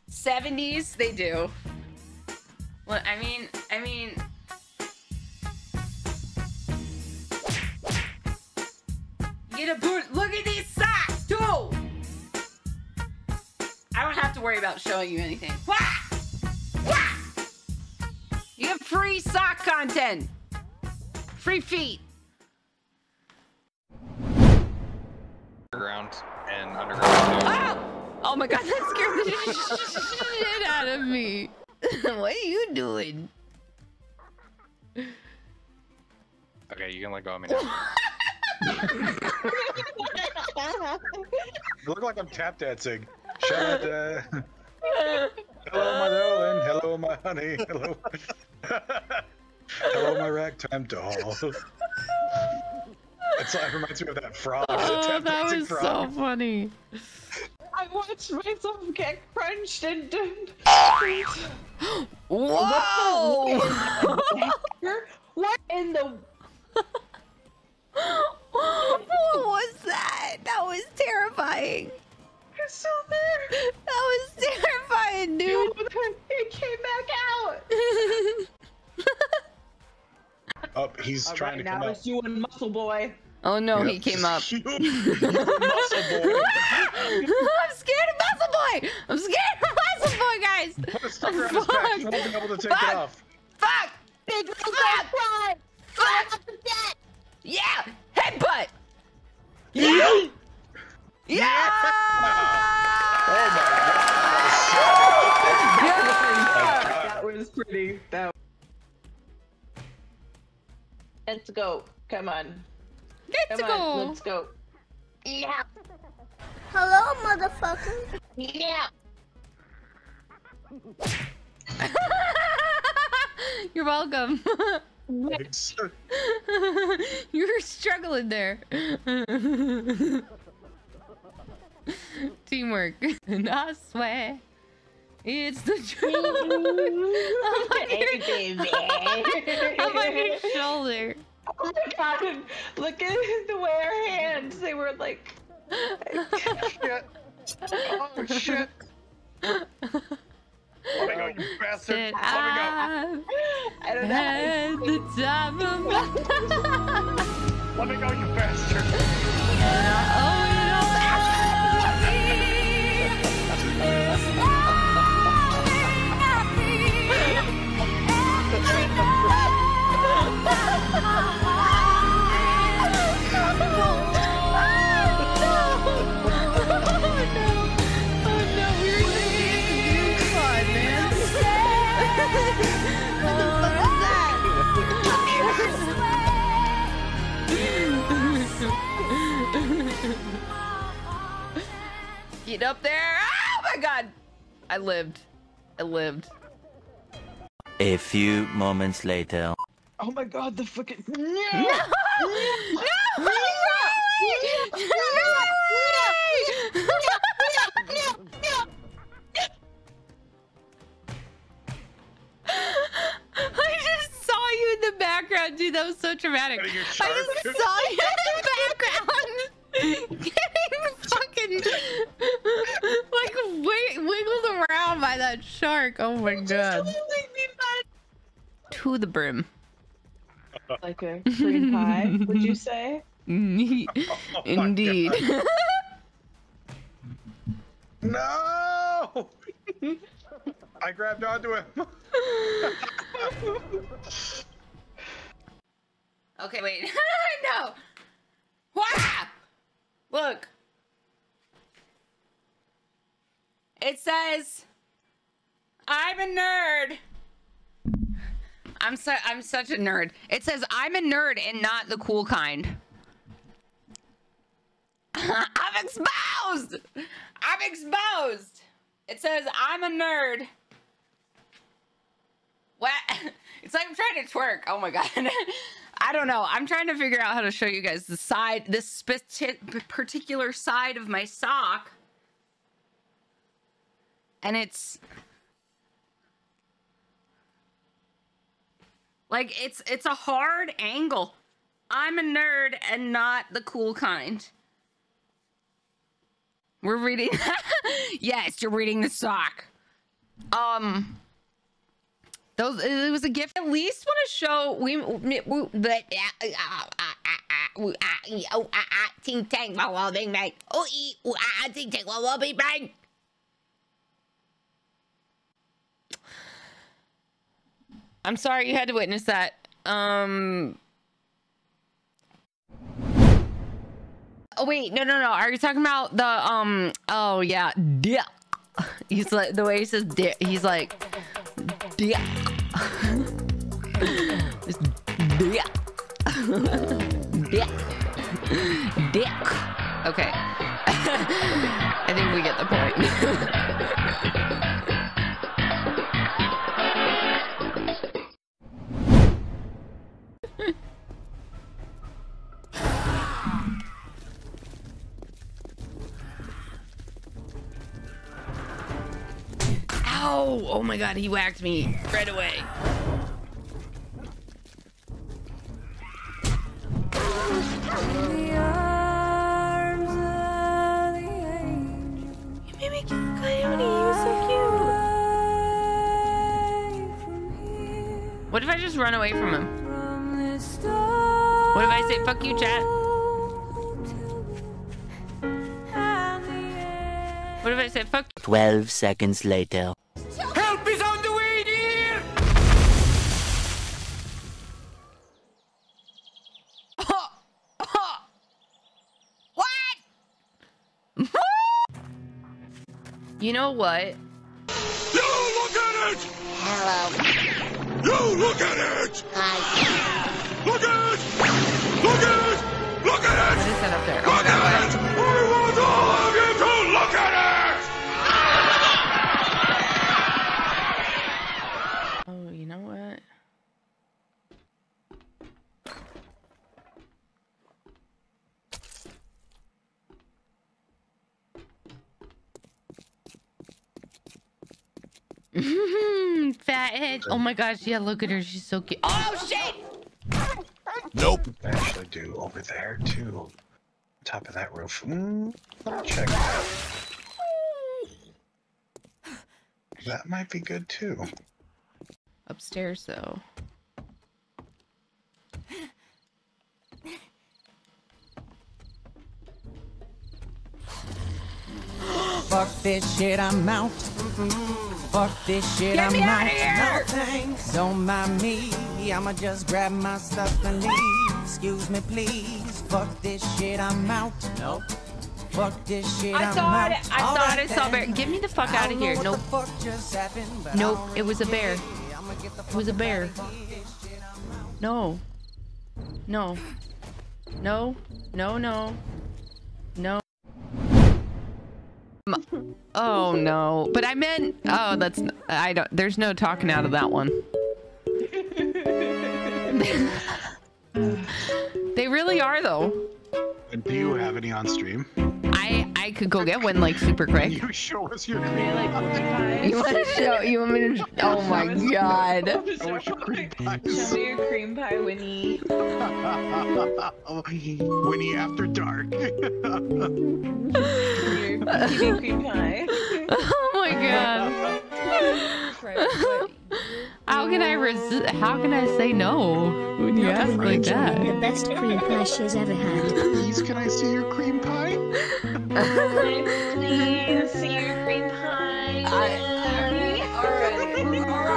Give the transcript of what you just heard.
70s, they do. Well, I mean, get a boot. Look at these socks, too. I don't have to worry about showing you anything. Wah! Wah! You have free sock content. Free feet. Underground and underground too. Oh! Oh my god, that scared the shit out of me. What are you doing? Okay, you can let go of me now. I look like I'm tap dancing. Shout out, hello, my darling. Hello, my honey. Hello. Hello, my ragtime doll. It reminds me of that frog. Oh, that was frog. so funny. I watched myself get crunched and Whoa! What in the? What was that? That was terrifying. You're still there. That was terrifying, dude. It came back out. Oh, he's trying to come now up. it's you and Muscle Boy. Oh no, Yep. he came up. You muscle boy. I'm scared of Muscle Boy! I'm scared of Muscle Boy, guys! Put a sticker on his back. He won't be able to take it off. Fuck! Big Fuck! Fuck! Yeah! Headbutt! Yeah! Yeah! Oh my god! That was pretty. Let's go. Come on. Let's Come go! on. Let's go. Yeah. Hello, motherfucker. Yeah. You're welcome. Thanks. You were struggling there. Teamwork. And I swear it's the truth. Hey, baby. I'm on your shoulder. Oh my god. Look at the way our hands, they were like. Shit. Oh shit. Let me go, you bastard. Said Let I don't know. had the time of my me go. Let me go, you bastard. Get up there! Oh my god! I lived. A few moments later. Oh my god, the fucking. No! No! No! I just saw you in the background, dude. That was so traumatic. I just saw you in the background getting fucking like wiggled around by that shark. Oh my god. To the brim. Like a cream pie, would you say? Indeed. No! I grabbed onto him. Okay, wait. No. Wah! Look. It says, I'm a nerd. I'm such a nerd. It says, I'm a nerd and not the cool kind. I'm exposed. I'm exposed. It says, I'm a nerd. What? It's like I'm trying to twerk. Oh my god. I don't know. I'm trying to figure out how to show you guys the side, this particular side of my sock. And it's like, it's a hard angle. I'm a nerd and not the cool kind. We're reading. Yes, you're reading the sock. Those, it was a gift. At least want to show ting tang wow wow bang bang. Oh ting tang wow wow bang bang. I'm sorry you had to witness that. Oh wait, no. Are you talking about the oh yeah, dick. He's like the way he says dick. He's like dick. It's dick. Dick. Dick. Okay. I think we get the point. Ow! Oh my god, he whacked me right away. You made me cute, Coyote. You're so cute. What if I just run away from him? What if I say, fuck you, chat? What if I said, fuck you? 12 seconds later. Help is on the way, dear! What? You know what? You look at it! Hello. You look at it! Hi. Look at it! Look at it! Look at What it! is that up there? Oh, Look that at it! I want all of you to look at it! Oh, you know what? Fathead. Oh my gosh, yeah, look at her. She's so cute. Oh shit! Nope. I actually do over there too. Top of that roof. Let me check that. That might be good too. Upstairs though. Fuck this shit, I'm out. Fuck this shit, Get I'm me out. outta here! No thanks, don't mind me. I'ma just grab my stuff and leave. Excuse me, please. Fuck this shit, I'm out. Nope. Fuck this shit, I'm out. I thought I saw a bear. Get me the fuck out of here. Nope. Nope, it was a bear. It was a bear. No. No. No. No, no. No. Oh no. But I meant, oh, that's, I don't, there's no talking out of that one. They really are though. And do you have any on stream? I could go get one like super quick. You show us your Are cream they like pie. cream pies? You want to show, you want me to, oh my god. I want your cream pies. Show me your cream pie, Winnie. Winnie after dark. Your TV cream pie. Oh my god. How can I how can I say no when you ask like that? The best cream pie she's ever had. Please, can I see your cream pie? Please see your cream pie. Alright.